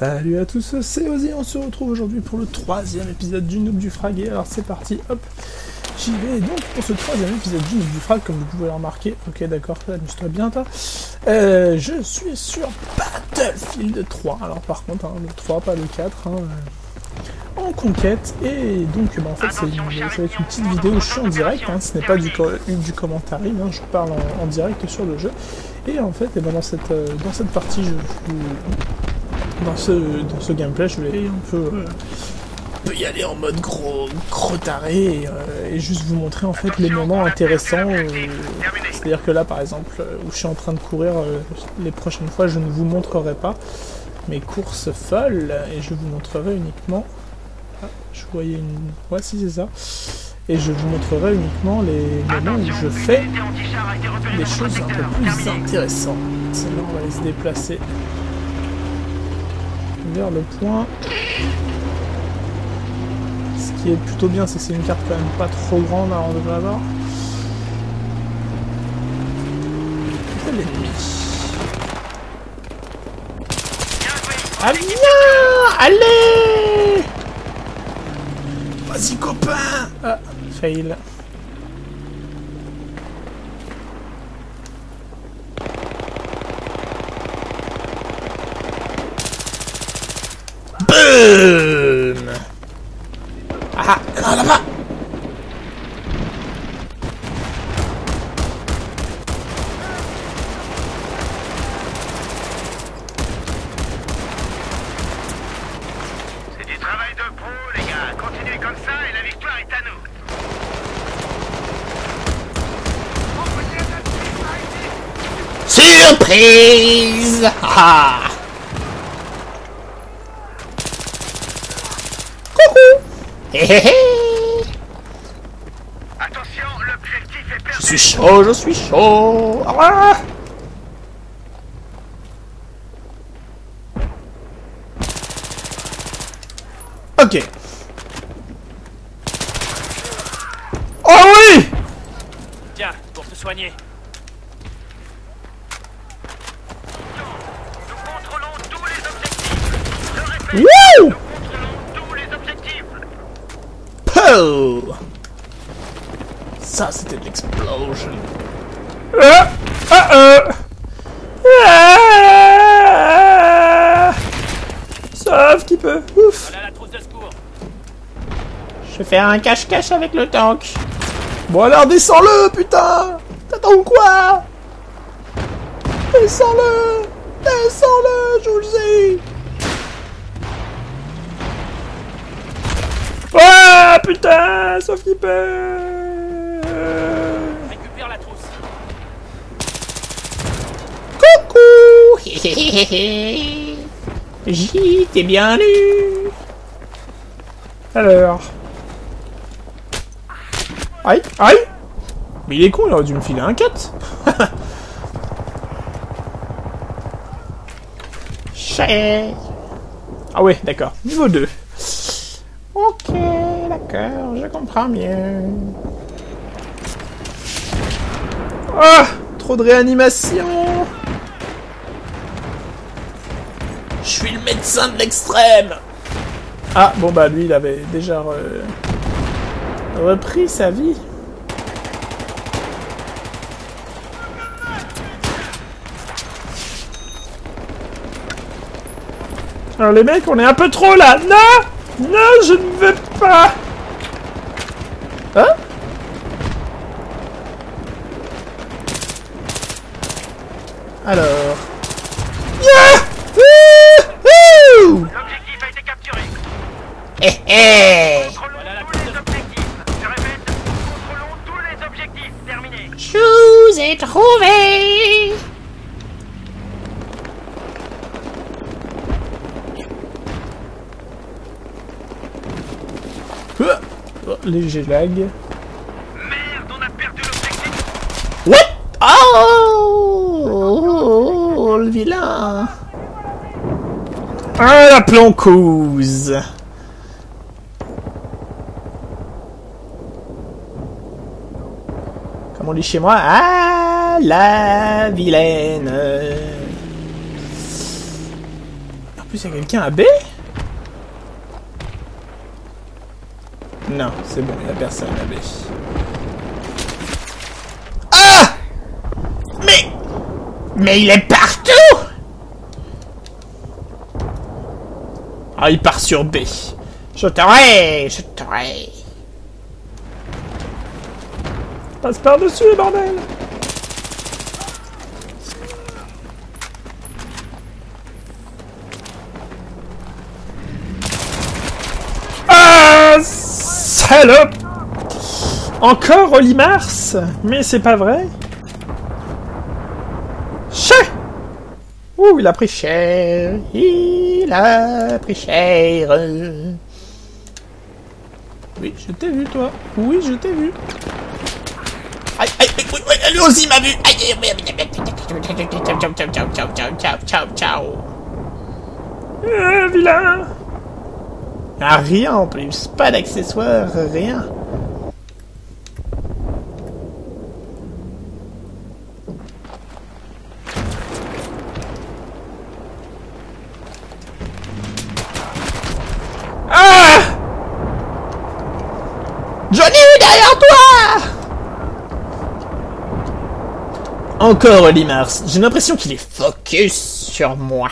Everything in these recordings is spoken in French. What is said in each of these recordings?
Salut à tous, c'est Ozzy, on se retrouve aujourd'hui pour le troisième épisode du Noob du Frag, et alors c'est parti, hop, j'y vais. Donc pour ce troisième épisode du Noob du Frag, comme vous pouvez le remarquer, ok d'accord, amuse-toi bien toi, je suis sur Battlefield 3, alors par contre, hein, le 3, pas le 4, hein, en conquête, et donc en fait ça va être une petite vidéo où je suis en direct, hein, ce n'est pas du commentaire, hein, je parle en direct sur le jeu, et en fait, et ben, dans cette partie, dans ce gameplay, je vais un peu y aller en mode gros taré et juste vous montrer en fait les moments intéressants. C'est-à-dire que là, par exemple, où je suis en train de courir, les prochaines fois, je ne vous montrerai pas mes courses folles et je vous montrerai uniquement. Ah, je voyais une. Ouais, si c'est ça. Et je vous montrerai uniquement les moments où je fais des choses un peu plus intéressantes. Là, on va aller se déplacer vers le point. Ce qui est plutôt bien, c'est que c'est une carte quand même pas trop grande, alors on devrait avoir. C'est l'ennemi. Ah bien, allez. Vas-y copain. Ah, fail. Boom! Ah, non, là-bas! C'est du travail de pro, les gars. Continuez comme ça et la victoire est à nous. Surprise! Ah! Attention, l'objectif est perdu. Je suis chaud. Ah! Ok. Oh oui! Tiens, pour te soigner. Nous contrôlons tous les objectifs. Je répète, Wouh! nous contrôlons tous les objectifs. Pow! Ça, c'était de l'explosion. Ah! Sauf qu'il peut. Ouf! Voilà la trousse de secours. Je vais faire un cache-cache avec le tank. Bon alors, descends-le, putain! T'attends quoi? Descends-le! Descends-le, je vous le dis! Ouais, putain! Sauf qu'il peut! Récupère la trousse. Coucou! J'y t'ai bien lu! Alors... Aïe! Aïe! Mais il est con, il aurait dû me filer un cut! Chais! Ah ouais, d'accord. Niveau 2. Ok, d'accord, je comprends bien. Ah! Trop de réanimation! Je suis le médecin de l'extrême! Ah, bon bah lui, il avait déjà repris sa vie. Alors les mecs, on est un peu trop là! Non! Non, je ne veux pas! Hein? Alors... Yeah! Wouhou! L'objectif a été capturé. Eh eh! Contrôlons tous les objectifs. Je répète, contrôlons tous les objectifs. Terminé. Je vous ai trouvé! Oh, léger lag. Merde, on a perdu l'objectif. What? Oh, le vilain! Ah, la plancouse! Comme on dit chez moi, ah, la vilaine! plus, il y a quelqu'un à B? Non, c'est bon, il n'y a personne à B. Ah! Mais il est partout! Ah, il part sur B. Je t'aurai! Passe par-dessus, bordel! Ah! Salope! Encore Oli Mars? Mais c'est pas vrai? Cher! Ouh, il a pris cher! Il a pris cher! Oui, je t'ai vu, toi. Oui, je t'ai vu. Aïe, aïe, oui, lui aussi m'a vu. Aïe, ciao. Vilain. Ah, rien en plus. Pas d'accessoires, rien. Ah! Johnny, derrière toi! Encore Oli Mars. J'ai l'impression qu'il est focus sur moi.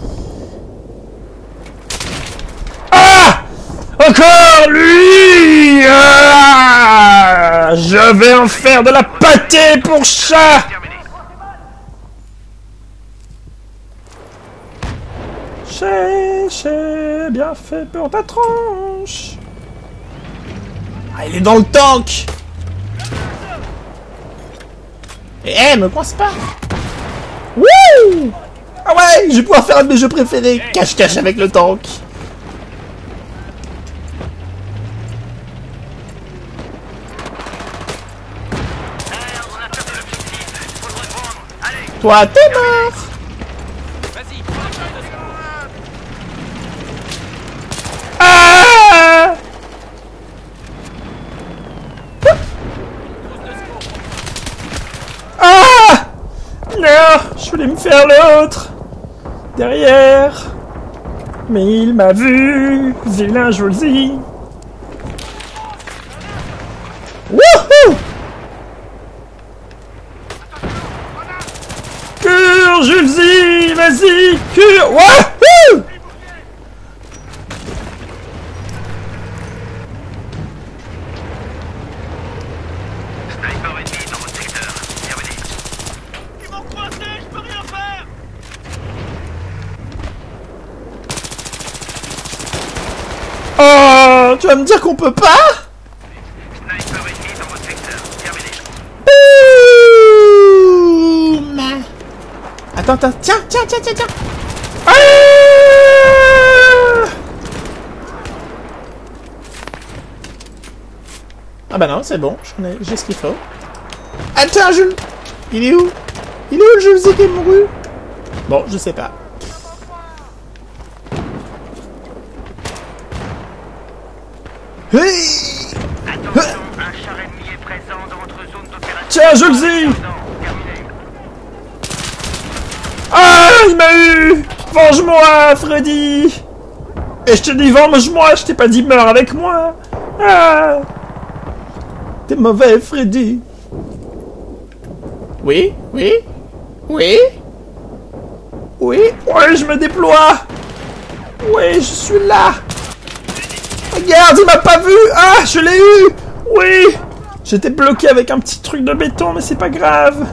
Ah! Encore lui! Ah! Je vais en faire de la pâtée pour chat! J'ai bien fait pour ta tronche. Ah, il est dans le tank. Eh, me coince pas. Wouh! Ah ouais, je vais pouvoir faire un de mes jeux préférés. Cache-cache avec le tank. Toi, t'es mort. Vas-y, Ah! Ah! Non! Je voulais me faire l'autre! Derrière! Mais il m'a vu! Vilain, je vous le dis! Wouhou! Cure, Julesy! Vas-y! Cure! Wouhou! Sniper ennemi dans votre secteur. Bienvenue. ils m'ont coincé, je peux rien faire. Oh! Tu vas me dire qu'on peut pas? Sniper ennemi dans votre secteur. Bienvenue. Boum! Attends, tiens! Ah! Ah bah non, c'est bon, j'ai ce qu'il faut. Ah tiens, Jules! Il est où? Il est où le Jules qui est mouru? Bon, je sais pas. Hey! Attention, un char ennemi est présent dans votre zone d'opération. Tiens, Jules! Terminé. Ah, il m'a eu! Venge-moi, Freddy! Et je te dis venge-moi, je t'ai pas dit meurs avec moi! Ah! T'es mauvais, Freddy! Oui? Oui, je me déploie! Oui, je suis là! Regarde, il m'a pas vu! Ah, je l'ai eu! Oui! J'étais bloqué avec un petit truc de béton, mais c'est pas grave!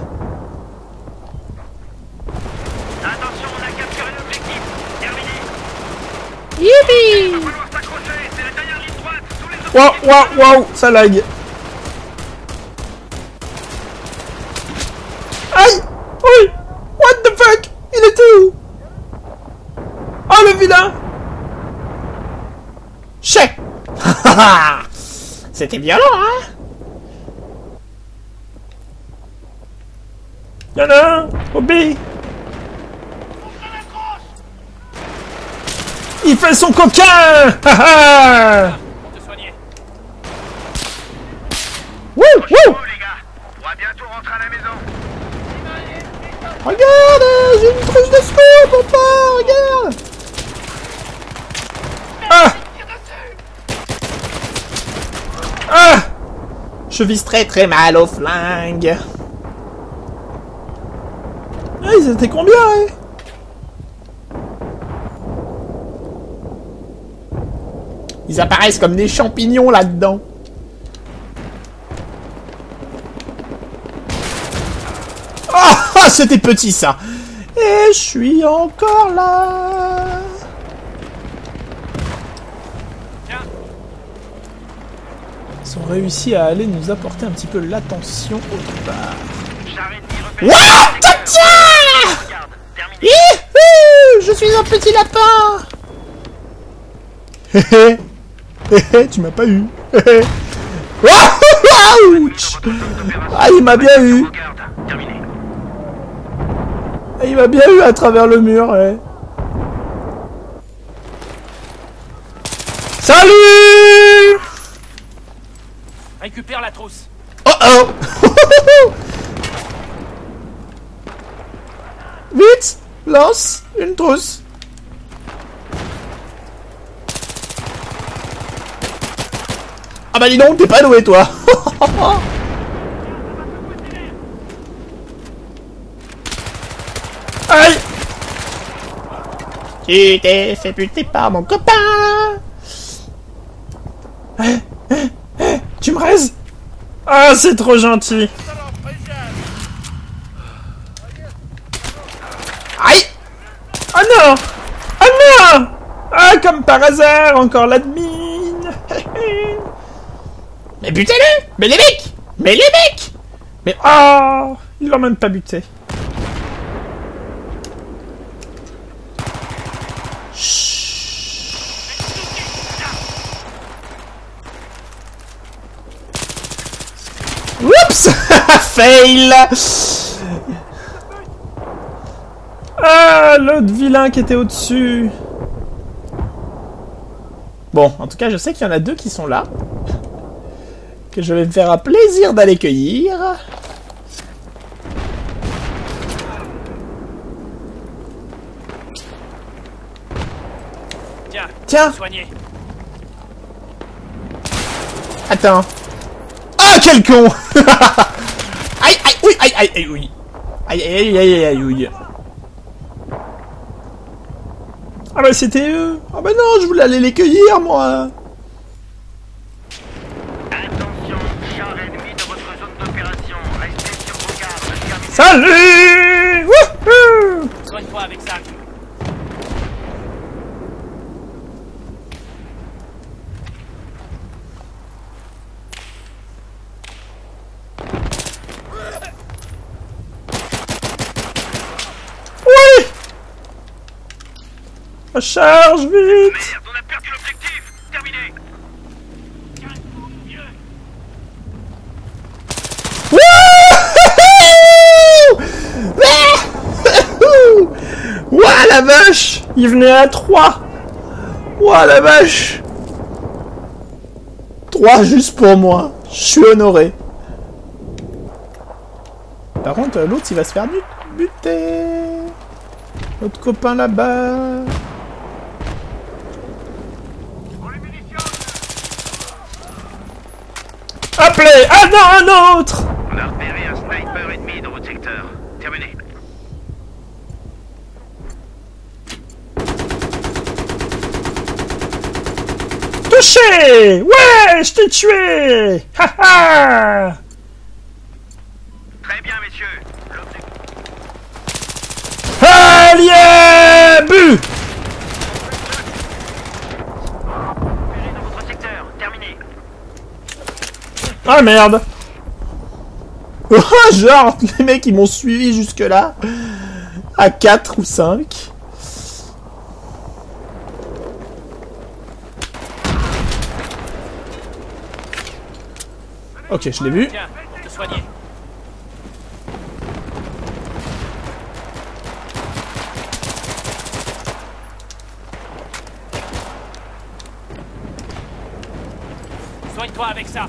Attention, on a capturé l'objectif. Terminé. Yippee! Il va falloir s'accrocher. C'est la dernière ligne droite. Tous les objectifs. Wow, ça lag! Aïe! Oui! What the fuck? Il était où? Oh, le vilain! Chais! C'était violent, hein? Y'en a un! Au B! Il fait son coquin! Pour te soigner. Wouh! Oh, les gars. On va bientôt rentrer à la maison. Regarde! J'ai une trousse de secours, papa! Regarde! Je vise très très mal au flingue. Ah, ils étaient combien, hein? Ils apparaissent comme des champignons là-dedans. Ah, c'était petit ça. Et je suis encore là. Ils ont réussi à aller nous apporter un petit peu l'attention autre part. What? Tiens! Je suis un petit lapin. Tu m'as pas eu. Ouch! Ah, il m'a bien eu. Ah, il m'a bien eu à travers le mur, ouais. Salut! Récupère la trousse. Oh oh! Vite! Lance une trousse. Ah bah dis donc, t'es pas doué toi. Aïe! Tu t'es fait buter par mon copain. Tu me raises? Ah, c'est trop gentil. Aïe! Oh non! Oh non! Ah, comme par hasard, encore l'admin. Mais butez-le! Mais les mecs! Mais les mecs! Mais oh! Ils l'ont même pas buté. Oups! Fail! Ah, l'autre vilain qui était au-dessus. Bon, en tout cas, je sais qu'il y en a deux qui sont là. Que je vais me faire un plaisir d'aller cueillir. Tiens. Soigné. Attends. Ah, quel con. Aïe, aïe, oui, aïe, aïe, aïe, oui. Aïe, aïe, aïe, aïe, oui. Ah bah c'était eux. Ah bah non, je voulais aller les cueillir, moi. Attention, char ennemi de votre zone d'opération. Restez sur vos gardes. Salut. Wouhou. Soigne-toi avec ça. Oui. Charge vite. Merde, on a perdu l'objectif. Terminé. Ouah la vache. Il venait à 3. Ouah la vache. 3 juste pour moi. Je suis honoré. Par contre, l'autre, il va se faire buter. Notre copain là-bas. Appelez. Ah non, un autre. On a repéré un sniper ennemi dans votre secteur. Terminé. Touché. Ouais, je t'ai tué. Ha ha. Très bien, messieurs. Allié. Bu. Repéré dans votre secteur. Terminé. Ah merde. Genre, les mecs ils m'ont suivi jusque là. À 4 ou 5. Ok, je l'ai vu. Tiens, te soigner. Soigne-toi avec ça.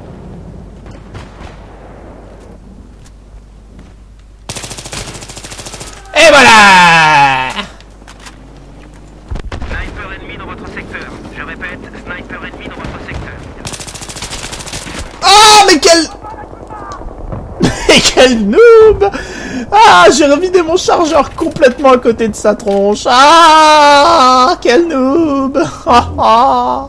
Et voilà. Sniper ennemi dans votre secteur. Je répète, sniper ennemi dans votre secteur. Oh, mais quel... Mais quel noob! Ah, j'ai revidé mon chargeur complètement à côté de sa tronche. Ah, quel noob! Ah, ah.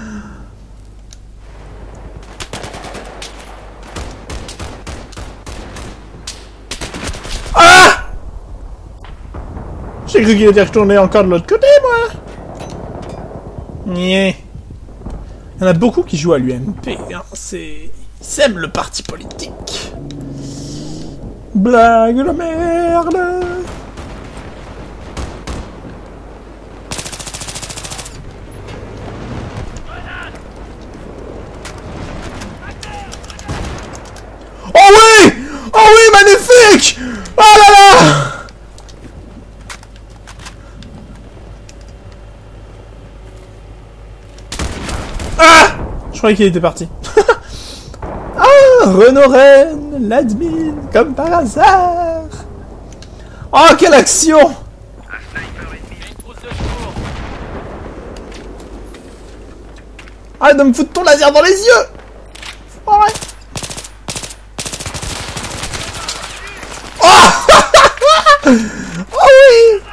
Ah! J'ai cru qu'il était retourné encore de l'autre côté, moi. Nyeh. Il y en a beaucoup qui jouent à l'UMP, hein. Ils aiment le parti politique. Blague de merde. Oh oui! Oh oui, magnifique! Oh là là! Ah! Je croyais qu'il était parti. Ah! Renaud Rennes, l'admin, comme par hasard. Oh, quelle action! Une trousse de secours. Arrête de me foutre ton laser dans les yeux! Oh, ouais. Oh! Oh oui!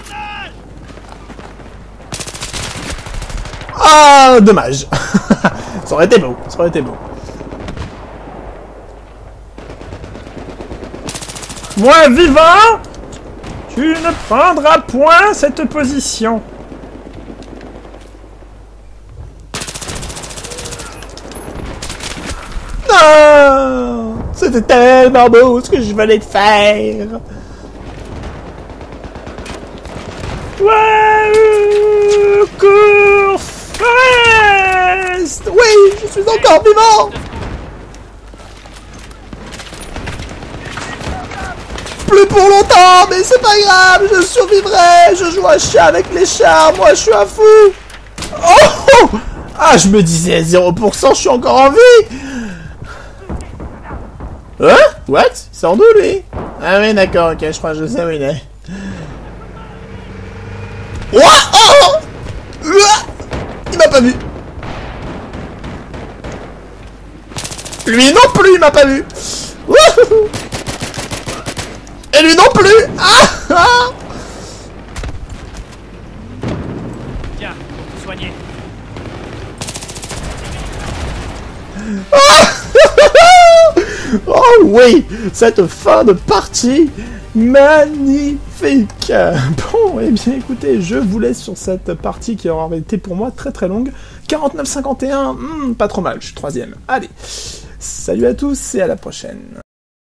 Ah, dommage. Ça aurait été beau, ça aurait été beau. Moi, vivant, tu ne prendras point cette position. Non! C'était tellement beau ce que je venais de faire. Ouais, cours, Forest! Oui, je suis encore vivant! Plus pour longtemps, mais c'est pas grave, je survivrai! Je joue à chat avec les chats, moi je suis un fou! Oh! Ah, je me disais 0%, je suis encore en vie! Hein? What? Il sort d'où, lui? Ah oui, d'accord, ok, je crois que je sais où il est. Ouah! Oh! Il m'a pas vu! Lui non plus, il m'a pas vu! Wouhou! Et lui non plus! Ah! Ah! Tiens, pour te soigner. Oh oui! Cette fin de partie magnifique! Bon, eh bien écoutez, je vous laisse sur cette partie qui aura été pour moi très très longue. 49-51, pas trop mal, je suis troisième. Allez, salut à tous et à la prochaine.